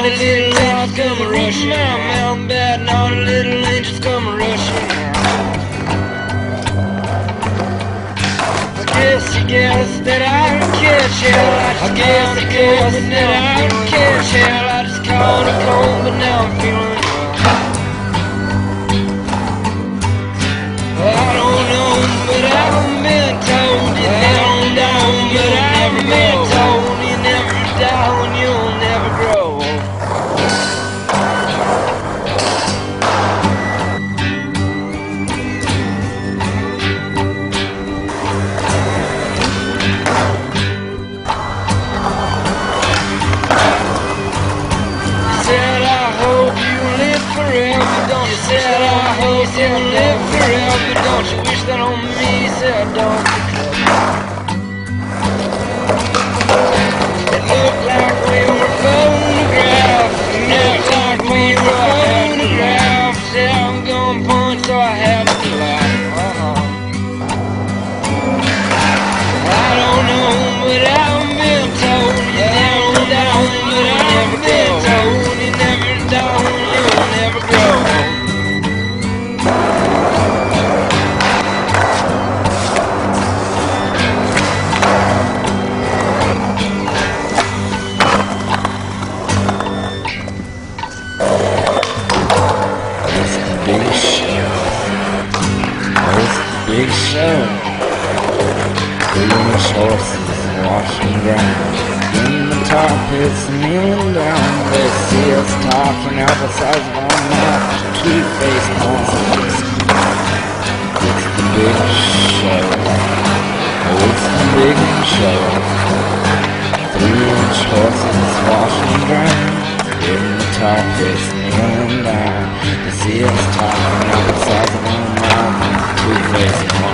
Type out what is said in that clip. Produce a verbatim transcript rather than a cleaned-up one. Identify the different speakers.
Speaker 1: naughty little angels come rushing. My mountain bad, naughty little angels come rushing. I guess you guess that I don't catch hell. I guess I guess that I don't catch hell. I just caught a cold, but now I'm feeling well. I don't know, but I haven't been told. You never down, but I haven't been told. You never down, you'll never grow. Don't you said I hope you'll live forever. Don't you wish that on me? Said don't you? It looked like we were photographed. It looked like we were photographed. Said I'm going punch, so I had to laugh. I don't know, but I haven't been told. You never down, but I haven't been told. You never down, you'll never grow. Big show. It's a big show. Green horses washing ground. In the top, it's kneeling down. They see us talking out the sides of our mouth. Two-faced monsters. It's the big show. Oh, it's the big show. Three-inch horses washing ground. In the top, it's kneeling down. They see us talking out the sides of our mouth. Two-faced monsters.